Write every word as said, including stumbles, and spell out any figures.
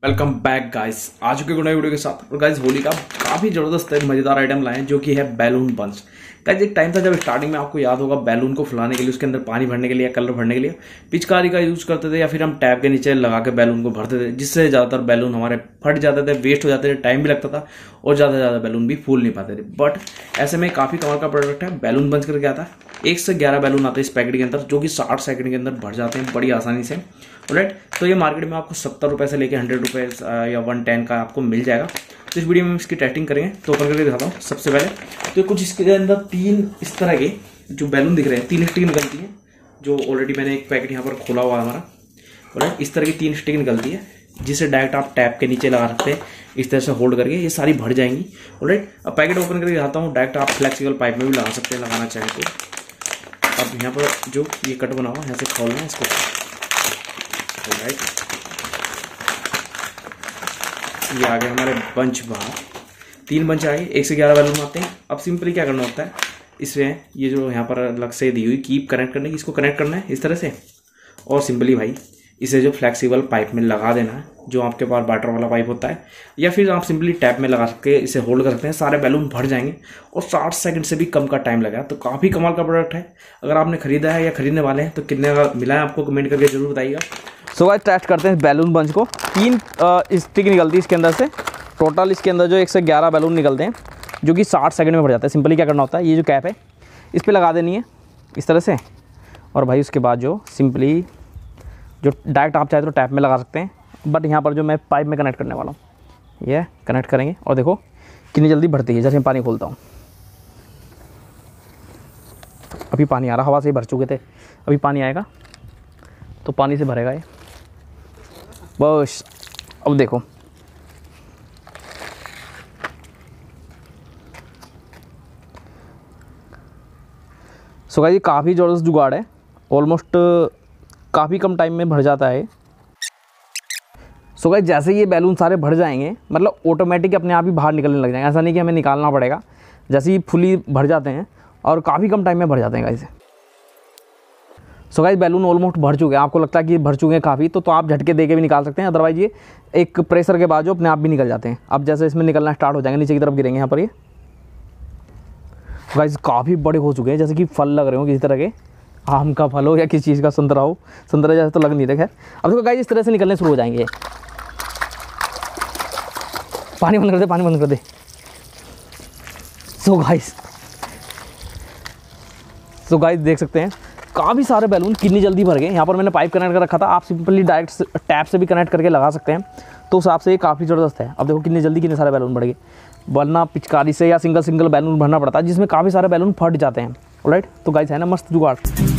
Welcome back guys. आ चुके हैं नई वीडियो के साथ। और गाइस होली का काफी जबरदस्त एक मजेदार आइटम लाए हैं जो कि है बैलून बंच। गाइस एक टाइम था जब स्टार्टिंग में आपको याद होगा बैलून को फुलाने के लिए, उसके अंदर पानी भरने के लिए, कलर भरने के लिए पिचकारी का यूज करते थे या फिर हम टैप के नीचे लगा के बैलून को भरते थे, जिससे ज्यादातर बैलून हमारे फट जाते थे, वेस्ट हो जाते थे, टाइम भी लगता था और ज्यादा से ज्यादा बैलून भी फूल नहीं पाते थे। बट ऐसे में काफी कमाल का प्रोडक्ट है, बैलून बंच करके आता है। एक से ग्यारह बैलून आते हैं इस पैकेट के अंदर, जो कि साठ सेकंड के अंदर भर जाते हैं बड़ी आसानी से। राइट, तो ये मार्केट में आपको सत्तर रुपए से लेके हंड्रेड रुपीज या वन टेन का आपको मिल जाएगा। तो इस वीडियो में इसकी टेस्टिंग करेंगे, तो ओपन करके दिखाता हूँ। सबसे पहले तो कुछ इसके अंदर तीन इस तरह के जो बैलून दिख रहे हैं, तीन स्टिक निकलती है, जो ऑलरेडी मैंने एक पैकेट यहाँ पर खोला हुआ है हमारा। राइट, इस तरह की तीन स्टिक निकलती है, जिसे डायरेक्ट आप टैप के नीचे लगा सकते हैं, इस तरह से होल्ड करके ये सारी भर जाएंगी। राइट, अब पैकेट ओपन करके दिखाता हूँ। डायरेक्ट आप फ्लेक्सिबल पाइप में भी लगा सकते हैं, लगाना चाहें तो। अब यहाँ पर जो ये कट बना हुआ है, यहाँ से खोलना है इसको। राइट, ये आ गए हमारे बंच बाहर। तीन बंच आ गए, एक से ग्यारह बैलून आते हैं। अब सिंपली क्या करना होता है, इसमें ये जो यहाँ पर अलग से दी हुई कीप कनेक्ट करने की, इसको कनेक्ट करना है इस तरह से। और सिंपली भाई इसे जो फ्लेक्सिबल पाइप में लगा देना है, जो आपके पास वाटर वाला पाइप होता है, या फिर आप सिंपली टैप में लगा सकते हैं, इसे होल्ड कर सकते हैं। सारे बैलून भर जाएंगे और साठ सेकंड से भी कम का टाइम लगा। तो काफ़ी कमाल का प्रोडक्ट है। अगर आपने खरीदा है या खरीदने वाले हैं तो कितने का मिला है आपको कमेंट करके जरूर बताइएगा। सो गाइस टेस्ट करते हैं बैलून बंच को। तीन स्टिक निकलती है इसके अंदर से। टोटल इसके अंदर जो एक से ग्यारह बैलून निकलते हैं, जो कि साठ सेकंड में भर जाता है। सिंपली क्या करना होता है, ये जो कैप है इस पर लगा देनी है इस तरह से। और भाई उसके बाद जो सिंपली जो डायरेक्ट आप चाहे तो टैप में लगा सकते हैं, बट यहाँ पर जो मैं पाइप में कनेक्ट करने वाला हूँ, ये कनेक्ट करेंगे और देखो कितनी जल्दी भरती है। जैसे मैं पानी खोलता हूँ, अभी पानी आ रहा, हवा से ही भर चुके थे, अभी पानी आएगा तो पानी से भरेगा ये बस। अब देखो सो गाइस ये काफ़ी ज़बरदस्त जुगाड़ है। ऑलमोस्ट काफ़ी कम टाइम में भर जाता है। सो गाइस जैसे ये बैलून सारे भर जाएंगे, मतलब ऑटोमेटिक अपने आप ही बाहर निकलने लग जाएंगे। ऐसा नहीं कि हमें निकालना पड़ेगा, जैसे ही फुली भर जाते हैं और काफ़ी कम टाइम में भर जाते हैं guys. So guys balloon almost भर चुके हैं। आपको लगता है कि भर चुके हैं काफ़ी, तो, तो आप झटके दे के भी निकाल सकते हैं। अदरवाइज ये एक प्रेशर के बाद जो अपने आप भी निकल जाते हैं। अब जैसे इसमें निकलना स्टार्ट हो जाएंगे, नीचे की तरफ गिरेंगे यहाँ पर। ये गाइस काफ़ी बड़े हो चुके हैं, जैसे कि फल लग रहे हो किसी तरह के, आम का फल हो या किसी चीज़ का, संतरा हो। संतरा जैसे तो लग नहीं रहा। खैर अब देखो गाइस इस तरह से निकलने शुरू हो जाएंगे। पानी बंद कर दे, पानी बंद कर दे। सो गाइस सो गाइस देख सकते हैं काफ़ी सारे बैलून कितनी जल्दी भर गए। यहाँ पर मैंने पाइप कनेक्ट कर रखा था, आप सिंपली डायरेक्ट टैप से भी कनेक्ट करके लगा सकते हैं, तो उस हिसाब से ये काफ़ी ज़बरदस्त है। अब देखो कितनी जल्दी कितने सारे बैलून बढ़ गए, वरना पिचकारी से या सिंगल सिंगल बैलून भरना पड़ता है, जिसमें काफ़ी सारे बैलून फट जाते हैं। राइट, तो गाइस है ना मस्त जुगाड़।